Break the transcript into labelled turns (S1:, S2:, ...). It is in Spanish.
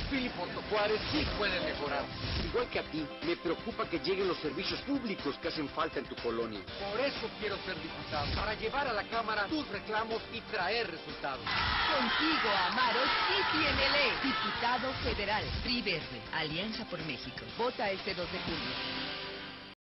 S1: Filipo Juárez sí puede mejorar.
S2: Igual que a ti, me preocupa que lleguen los servicios públicos que hacen falta en tu colonia.
S1: Por eso quiero ser diputado, para llevar a la Cámara tus reclamos y traer resultados.
S3: Contigo, Amaro, sí tiene ley. Diputado Federal, PRI Verde, Alianza por México. Vota este 2 de julio.